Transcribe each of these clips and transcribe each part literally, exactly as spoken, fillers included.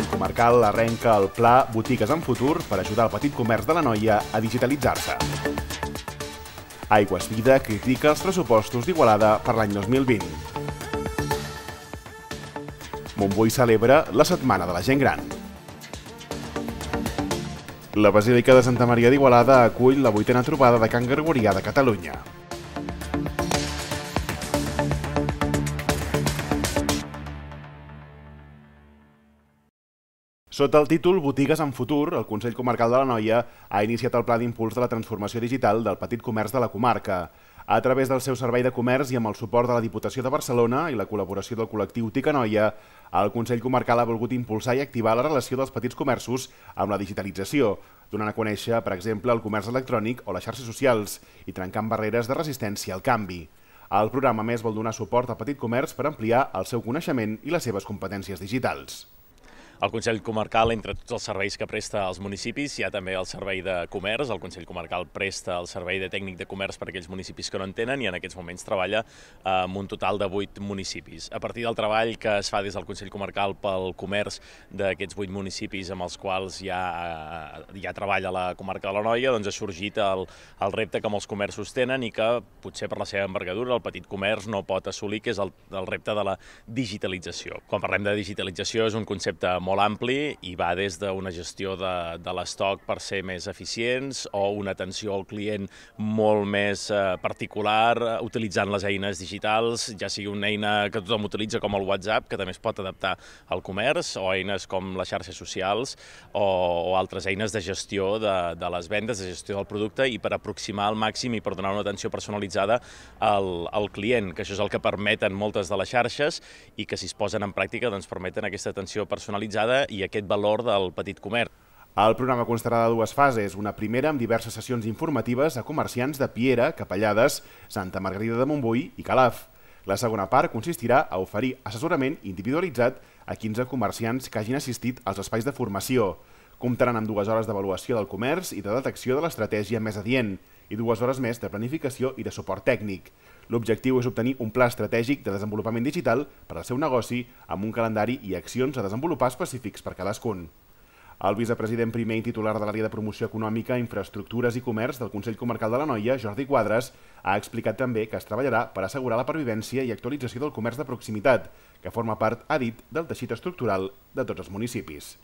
Consell Comarcal arrenca el pla Botigues en Futur per ajudar el petit comerç de l'Anoia a digitalitzar-se. Aigües Vida critica els pressupostos d'Igualada per l'any dos mil vint. Montbui celebra la Setmana de la Gent Gran. La Basílica de Santa Maria d'Igualada acull la vuitena trobada de cant gregorià de Catalunya. Sota el títol Botigues en Futur, el Consell Comarcal de l'Anoia ha iniciat el pla d'impuls de la transformació digital del petit comerç de la comarca. A través del seu servei de comerç i amb el suport de la Diputació de Barcelona i la col·laboració del col·lectiu TIC Anoia, el Consell Comarcal ha volgut impulsar i activar la relació dels petits comerços amb la digitalització, donant a conèixer, per exemple, el comerç electrònic o les xarxes socials i trencant barreres de resistència al canvi. El programa, a més, vol donar suport al petit comerç per ampliar el seu coneixement i les seves competències digitals. El Consell Comarcal, entre tots els serveis que presta als municipis, hi ha també el servei de comerç. El Consell Comarcal presta el servei de tècnic de comerç per a aquells municipis que no en tenen i en aquests moments treballa amb un total de vuit municipis. A partir del treball que es fa des del Consell Comarcal pel comerç d'aquests vuit municipis amb els quals ja, ja treballa la comarca de l'Anoia, doncs ha sorgit el, el repte que molts comerços tenen i que potser per la seva envergadura el petit comerç no pot assolir, que és el, el repte de la digitalització. Quan parlem de digitalització és un concepte molt molt ampli i va des d'una gestió de, de l'estoc per ser més eficients o una atenció al client molt més eh, particular, utilitzant les eines digitals, ja sigui una eina que tothom utilitza com el WhatsApp, que també es pot adaptar al comerç, o eines com les xarxes socials o, o altres eines de gestió de, de les vendes, de gestió del producte i per aproximar al màxim i per donar una atenció personalitzada al, al client, que això és el que permeten moltes de les xarxes i que si es posen en pràctica doncs permeten aquesta atenció personalitzada i aquest valor del petit comerç. El programa constarà de dues fases, una primera amb diverses sessions informatives a comerciants de Piera, Capellades, Santa Margarida de Montbui i Calaf. La segona part consistirà a oferir assessorament individualitzat a quinze comerciants que hagin assistit als espais de formació. Comptaran amb dues hores d'avaluació del comerç i de detecció de l'estratègia més adient i dues hores més de planificació i de suport tècnic. L'objectiu és obtenir un pla estratègic de desenvolupament digital per al seu negoci amb un calendari i accions a desenvolupar específics per cadascun. El vicepresident primer i titular de l'àrea de promoció econòmica, infraestructures i comerç del Consell Comarcal de l'Anoia, Jordi Quadres, ha explicat també que es treballarà per assegurar la pervivència i actualització del comerç de proximitat, que forma part, ha dit, del teixit estructural de tots els municipis.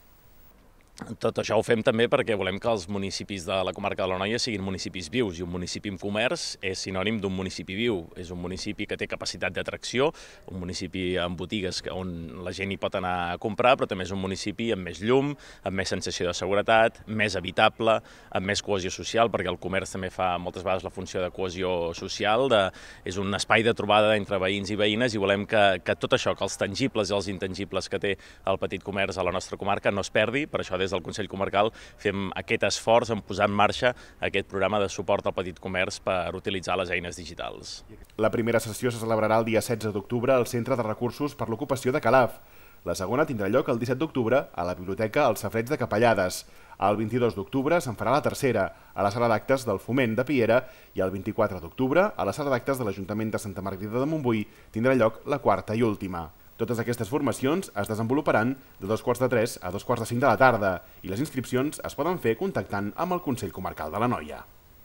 Tot això ho fem també perquè volem que els municipis de la comarca de l'Anoia siguin municipis vius i un municipi amb comerç és sinònim d'un municipi viu. És un municipi que té capacitat d'atracció, un municipi amb botigues on la gent hi pot anar a comprar, però també és un municipi amb més llum, amb més sensació de seguretat, més habitable, amb més cohesió social, perquè el comerç també fa moltes vegades la funció de cohesió social, de, és un espai de trobada entre veïns i veïnes i volem que, que tot això, que els tangibles i els intangibles que té el petit comerç a la nostra comarca no es perdi. Per això des del Consell Comarcal fem aquest esforç en posar en marxa aquest programa de suport al petit comerç per utilitzar les eines digitals. La primera sessió se celebrarà el dia setze d'octubre al Centre de Recursos per l'Ocupació de Calaf. La segona tindrà lloc el disset d'octubre a la Biblioteca El Safareig de Capellades. El vint-i-dos d'octubre se'n farà la tercera a la Sala d'Actes del Foment de Piera i el vint-i-quatre d'octubre a la Sala d'Actes de l'Ajuntament de Santa Margarida de Montbui tindrà lloc la quarta i última. Totes aquestes formacions es desenvoluparan de dos quarts de tres a dos quarts de cinc de la tarda i les inscripcions es poden fer contactant amb el Consell Comarcal de l'Anoia.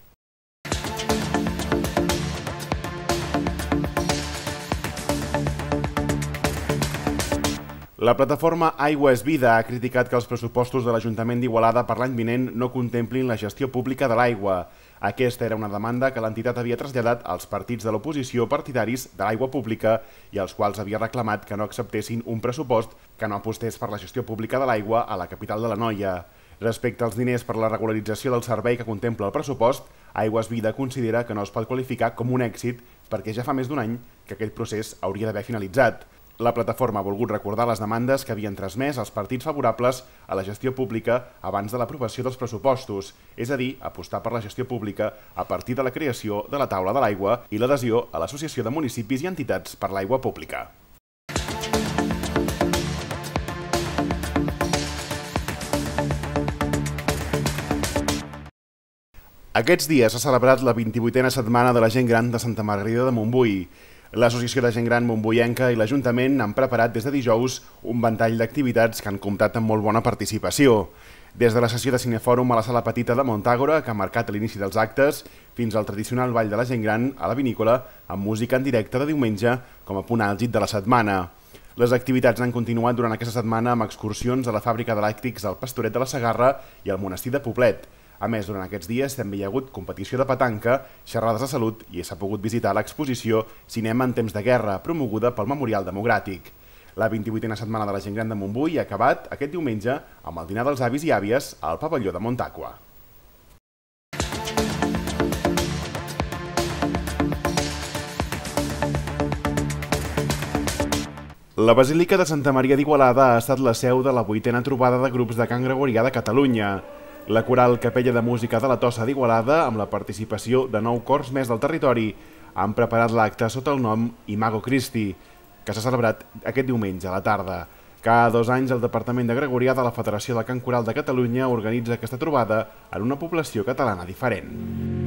La plataforma Aigües Vida ha criticat que els pressupostos de l'Ajuntament d'Igualada per l'any vinent no contemplin la gestió pública de l'aigua. Aquesta era una demanda que l'entitat havia traslladat als partits de l'oposició partidaris de l'aigua pública i als quals havia reclamat que no acceptessin un pressupost que no apostés per la gestió pública de l'aigua a la capital de l'Anoia. Respecte als diners per la regularització del servei que contempla el pressupost, Aigües Vida considera que no es pot qualificar com un èxit perquè ja fa més d'un any que aquell procés hauria d'haver finalitzat. La plataforma ha volgut recordar les demandes que havien transmès als partits favorables a la gestió pública abans de l'aprovació dels pressupostos, és a dir, apostar per la gestió pública a partir de la creació de la taula de l'aigua i l'adhesió a l'Associació de Municipis i Entitats per l'Aigua Pública. Aquests dies s'ha celebrat la vint-i-vuitena Setmana de la Gent Gran de Santa Margarida de Montbui. L'Associació de Gent Gran Montboienca i l'Ajuntament han preparat des de dijous un ventall d'activitats que han comptat amb molt bona participació. Des de la sessió de cinefòrum a la sala petita de Montàgora, que ha marcat l'inici dels actes, fins al tradicional ball de la gent gran a la vinícola, amb música en directe de diumenge com a punt àlgid de la setmana. Les activitats han continuat durant aquesta setmana amb excursions a la fàbrica d'elèctrics al Pastoret de la Segarra i al monestir de Poblet. A més, durant aquests dies també hi ha hagut competició de petanca, xerrades de salut i s'ha pogut visitar l'exposició Cinema en temps de guerra, promoguda pel Memorial Democràtic. La vint-i-vuitena setmana de la gent gran de Montbui ha acabat aquest diumenge amb el dinar dels avis i àvies al pavelló de Montaqua. La Basílica de Santa Maria d'Igualada ha estat la seu de la vuitena trobada de grups de cant gregorià de Catalunya. La coral Capella de Música de la Tossa d'Igualada, amb la participació de nou cors més del territori, han preparat l'acte sota el nom Imago Christi, que s'ha celebrat aquest diumenge a la tarda. Cada dos anys el Departament de Gregorià de la Federació de Cant Coral de Catalunya organitza aquesta trobada en una població catalana diferent.